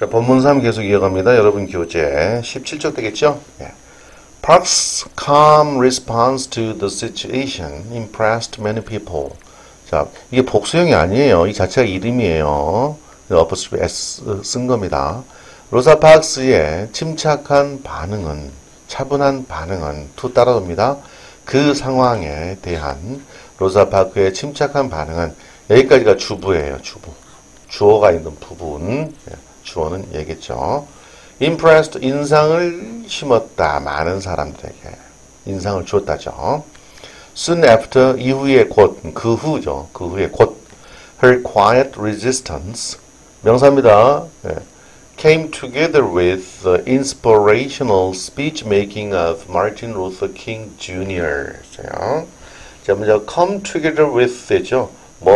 자, 본문 3 계속 이어갑니다. 여러분 교재 17쪽 되겠죠? 예. Park's calm response to the situation impressed many people. 자, 이게 복수형이 아니에요. 이 자체가 이름이에요. 어퍼스트리 S 쓴 겁니다. 로사 파크스의 침착한 반응은, 차분한 반응은, 투 따라옵니다. 그 상황에 대한 로사 파크의 침착한 반응은, 여기까지가 주부예요. 주부. 주어가 있는 부분. 주어는 얘기했죠. impressed, 인상을 심었다. 많은 사람들에게. 인상을 주었다죠. soon after, 이후에 곧, 그 후죠. 그 후에 곧. her quiet resistance, 명사입니다. came together with the inspirational speech-making of Martin Luther King Jr. 자, 먼저 come together with 되죠.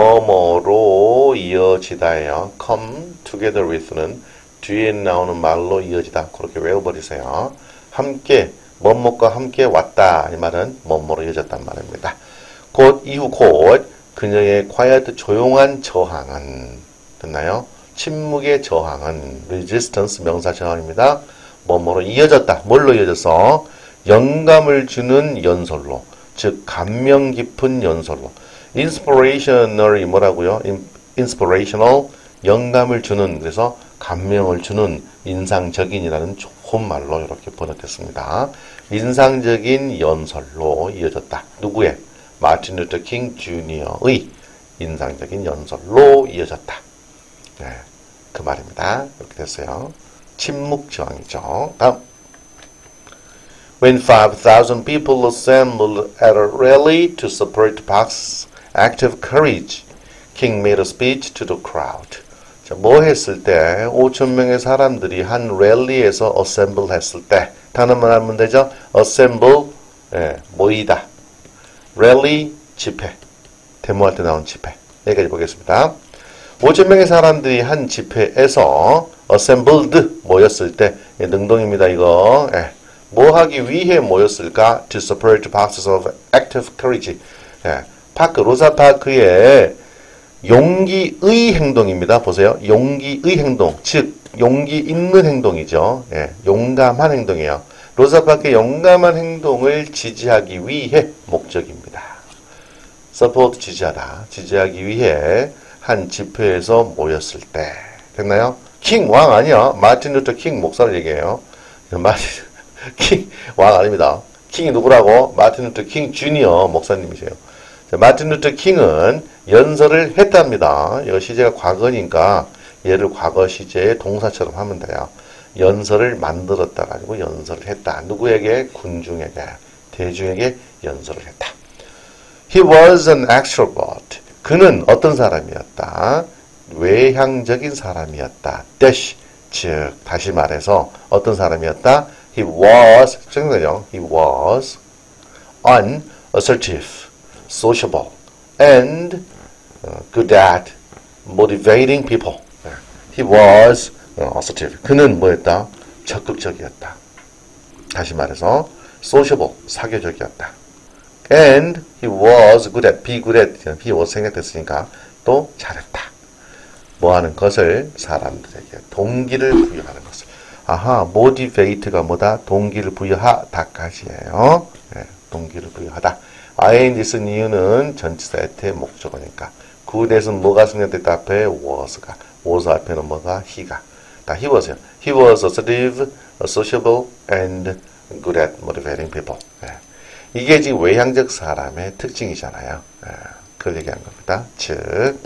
뭐뭐로 이어지다예요. come together with는 뒤에 나오는 말로 이어지다. 그렇게 외워버리세요. 함께, 뭐뭐과 함께 왔다. 이 말은 뭐뭐로 이어졌단 말입니다. 곧, 이후 곧, 그녀의 quiet, 조용한 저항은, 됐나요? 침묵의 저항은, resistance, 명사 저항입니다. 뭐뭐로 이어졌다. 뭘로 이어졌어? 영감을 주는 연설로. 즉, 감명 깊은 연설로. inspirational이 뭐라고요? inspirational, 영감을 주는, 그래서 감명을 주는 인상적인이라는 좋은 말로 이렇게 번역됐습니다. 인상적인 연설로 이어졌다. 누구의? 마틴 루터 킹 주니어의 인상적인 연설로 이어졌다. 네, 그 말입니다. 이렇게 됐어요. 침묵 저항이죠. 다음. When 5,000 people assembled at a rally to support Park's active courage, King made a speech to the crowd. 자, 뭐 했을 때 5,000명의 사람들이 한 랠리에서 assemble 했을 때 단어만 하면 되죠. assemble, 모이다. 랠리, 집회. 데모할 때 나온 집회. 여기까지 보겠습니다. 5,000명의 사람들이 한 집회에서 assembled, 모였을 때 능동입니다. 이거. 뭐 하기 위해 모였을까? To support Park's of active courage. 파크, 로사 파크의 용기의 행동입니다. 보세요. 용기의 행동. 즉, 용기 있는 행동이죠. 용감한 행동이에요. 로사 파크의 용감한 행동을 지지하기 위해 목적입니다. support, 지지하다. 지지하기 위해 한 집회에서 모였을 때. 됐나요? 킹, 왕 아니야. 마틴 루터 킹 목사를 얘기해요. 킹, 왕 아닙니다. 킹이 누구라고? 마틴 루터 킹 주니어 목사님이세요. 자, 마틴 루터 킹은 연설을 했답니다. 이거 시제가 과거니까 얘를 과거 시제의 동사처럼 하면 돼요. 연설을 만들었다 가지고 연설을 했다. 누구에게? 군중에게, 대중에게 연설을 했다. He was an extrovert. 그는 어떤 사람이었다? 외향적인 사람이었다. dash, 즉 다시 말해서 어떤 사람이었다? He was, 정답이죠. He was unassertive, sociable, and good at motivating people. He was assertive. 그는 뭐였다? 적극적이었다. 다시 말해서 sociable, 사교적이었다. And he was good at, be good at, he was 생략됐으니까 또 잘했다. 뭐 하는 것을? 사람들에게 동기를 부여하는 것을. 아하, motivate가 뭐다? 동기를 부여하다까지예요. 동기를 부여하다. ing 쓴 이유는 전치사 at 목적어니까. 그대에서는 뭐가 생략됐다? 앞에 was가. was 앞에는 뭐가? he가. 다 he was요. He was assertive, sociable, and good at motivating people. 이게 지금 외향적 사람의 특징이잖아요. 그걸 얘기한 겁니다. 즉,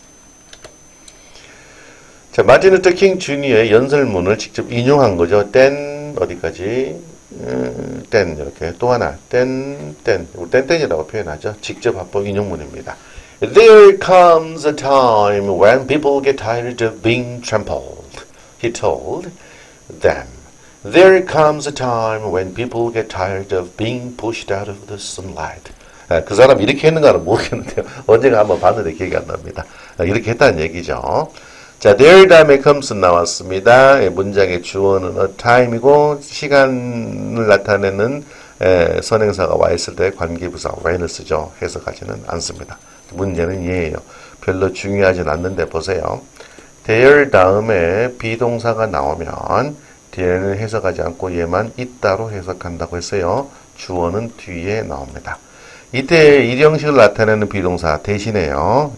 자, 마틴 루터 킹 주니어의 연설문을 직접 인용한 거죠. 땐 어디까지? 땐 이렇게 또 하나 땐이라고 표현하죠. 직접 합법 인용문입니다. There comes a time when people get tired of being trampled. He told them. There comes a time when people get tired of being pushed out of the sunlight. 그 사람 이렇게 했는가는 모르겠는데요. 언젠가 한번 봤는데 기억이 안 납니다. 이렇게 했다는 얘기죠. 자, there 다음에 comes 나왔습니다. 문장의 주어는 a time이고 시간을 나타내는 선행사가 와 있을 때 관계부사 when을 쓰죠. 해석하지는 않습니다. 문제는 얘예요. 별로 중요하진 않는데 보세요. there 다음에 비동사가 나오면 there는 해석하지 않고 얘만 있다로 해석한다고 했어요. 주어는 뒤에 나옵니다. 이때 일형식을 나타내는 비동사 대신에요.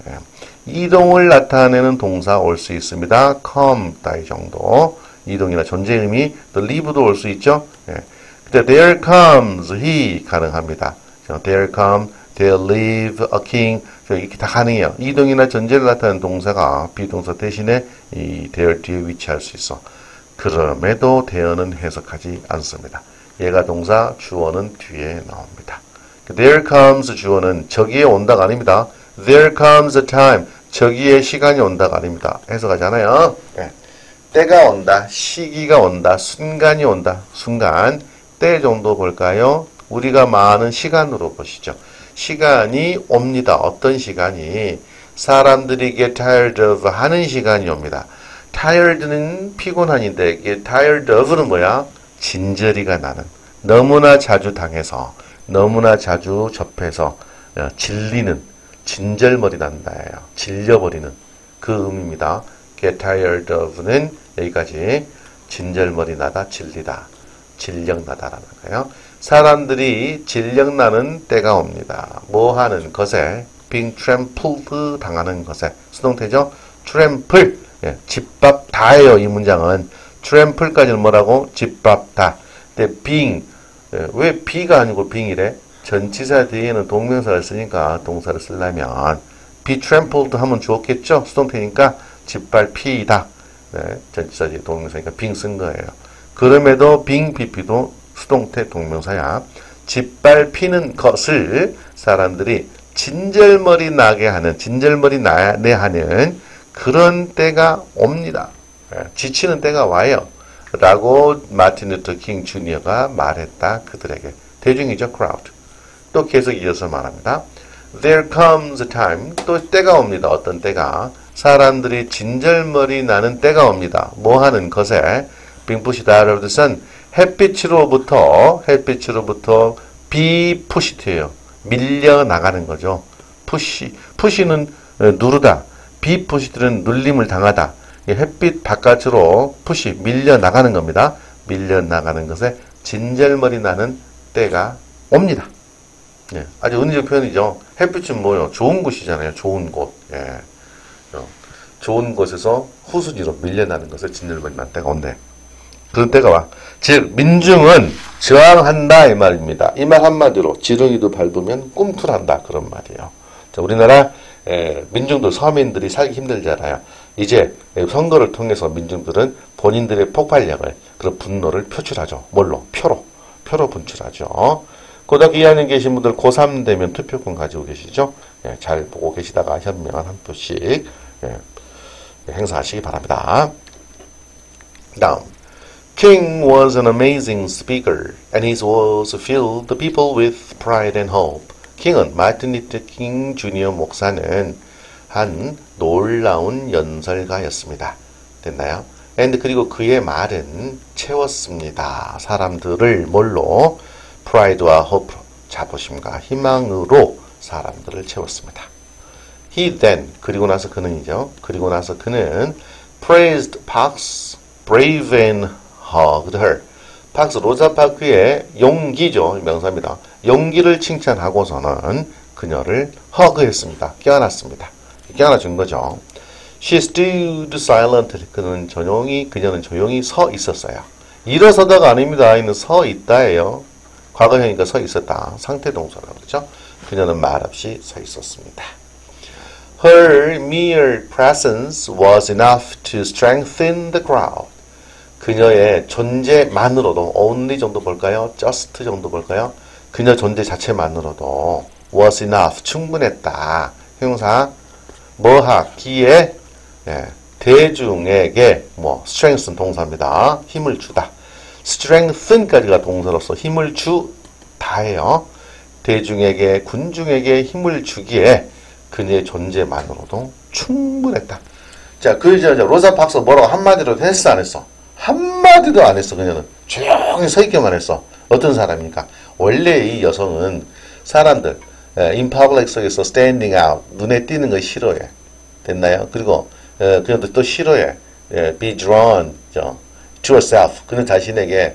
이동을 나타내는 동사 올 수 있습니다. come 따위 정도. 이동이나 존재 의미, 또 leave도 올 수 있죠. 그때 there comes he 가능합니다. there come, there live a king 이렇게 다 가능해요. 이동이나 존재를 나타내는 동사가 비동사 대신에 이 there 뒤에 위치할 수 있어. 그럼에도 there는 해석하지 않습니다. 얘가 동사, 주어는 뒤에 나옵니다. There comes 주어는 저기에 온다가 아닙니다. There comes a time. 저기에 시간이 온다가 아닙니다. 해석하지 않아요. 때가 온다. 시기가 온다. 순간이 온다. 순간. 때 정도 볼까요? 우리가 말하는 시간으로 보시죠. 시간이 옵니다. 어떤 시간이? 사람들이 get tired of 하는 시간이 옵니다. tired는 피곤한인데 get tired of는 뭐야? 진저리가 나는. 너무나 자주 당해서 너무나 자주 접해서 질리는 진절머리 난다예요. 질려버리는 그 의미입니다. get tired of는 여기까지 진절머리 나다, 질리다, 질력나다라는 거예요. 사람들이 질력나는 때가 옵니다. 뭐 하는 것에 being trampled 당하는 것에 수동태죠. trample 짓밟다예요. 이 문장은 trample까지는 뭐라고? 짓밟다. 근데 being 왜 be가 아니고 being이래? 전치사 뒤에는 동명사를 쓰니까 동사를 쓰려면 be trampled 하면 좋겠죠? 수동태니까 짓밟히다. 전치사 뒤에 동명사니까 being 쓴 거예요. 그럼에도 being pp도 수동태 동명사야. 짓밟히는 것을 사람들이 진절머리 나게 하는, 진절머리 나게 하는 그런 때가 옵니다. 지치는 때가 와요. 라고 마틴 루터 킹 주니어가 말했다. 그들에게. 대중이죠. crowd. 또 계속 이어서 말합니다. There comes a time. 또 때가 옵니다. 어떤 때가. 사람들이 진절머리 나는 때가 옵니다. 뭐 하는 것에 being pushed out of the sun. 햇빛으로부터 be pushed예요. 밀려나가는 거죠. push는 누르다. be pushed는 눌림을 당하다. 햇빛 바깥으로 push, 밀려나가는 겁니다. 밀려나가는 것에 진절머리 나는 때가 옵니다. 아주 은유적 표현이죠. 햇빛은 뭐요? 좋은 곳이잖아요. 좋은 곳. 좋은 곳에서 후순위로 밀려나는 것에 진절머리 나는 때가 온대. 그런 때가 와. 즉 민중은 저항한다 이 말입니다. 이 말 한마디로 지렁이도 밟으면 꿈틀한다 그런 말이에요. 자, 우리나라 민중들 서민들이 살기 힘들잖아요. 이제 선거를 통해서 민중들은 본인들의 폭발력을 그런 분노를 표출하죠. 뭘로? 표로 분출하죠. 고등학교 2학년 계신 분들 고3 되면 투표권 가지고 계시죠. 잘 보고 계시다가 현명 한 표씩 행사하시기 바랍니다. 다음 King was an amazing speaker, and his words filled the people with pride and hope. 킹은 마틴 루터 킹 주니어 목사는 한 놀라운 연설가였습니다. 됐나요? and 그리고 그의 말은 채웠습니다. 사람들을 뭘로? pride와 hope, 자부심과 희망으로 사람들을 채웠습니다. He then, 그리고 나서 그는이죠. 그리고 나서 그는 praised Parks, brave and hugged her. 팍스 로자 파크의 용기죠. 명사입니다. 용기를 칭찬하고서는 그녀를 허그했습니다. 껴안았습니다. 껴안아준 거죠. She stood silently. 그녀는 조용히 서 있었어요. 일어서다가 아닙니다. 이는 서 있다예요. 과거형이니까 서 있었다. 상태 동사라고 그러죠. 그녀는 말없이 서 있었습니다. Her mere presence was enough to strengthen the crowd. 그녀의 존재만으로도 only 정도 볼까요? just 정도 볼까요? 그녀 존재 자체만으로도 was enough 충분했다. 형용사 뭐하기에 대중에게 strengthen 동사입니다. 힘을 주다. strengthen까지가 동사로서 힘을 주다예요. 대중에게 군중에게 힘을 주기에 그녀의 존재만으로도 충분했다. 자, 그러자 로자 박사 뭐라고 한마디로 했어 안 했어? 한마디도 안 했어. 그녀는 조용히 서 있기만 했어. 어떤 사람입니까? 원래 이 여성은 사람들 in public 속에서 standing out 눈에 띄는 거 싫어해. 됐나요? 그리고 그는 또 싫어해. be drawn to herself. 그는 자신에게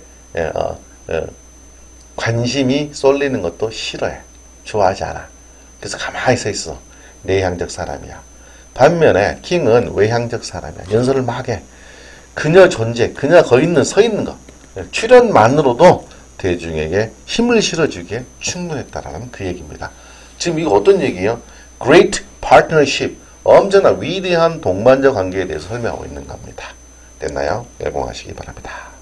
관심이 쏠리는 것도 싫어해. 좋아하지 않아. 그래서 가만히 서 있어. 내향적 사람이야. 반면에 킹은 외향적 사람이야. 연설을 막 해. 그녀 존재, 그녀가 서 있는 것. 출연만으로도 대중에게 힘을 실어주기에 충분했다라는 그 얘기입니다. 지금 이거 어떤 얘기예요? Great partnership. 엄청나 위대한 동반자 관계에 대해서 설명하고 있는 겁니다. 됐나요? 열공하시기 바랍니다.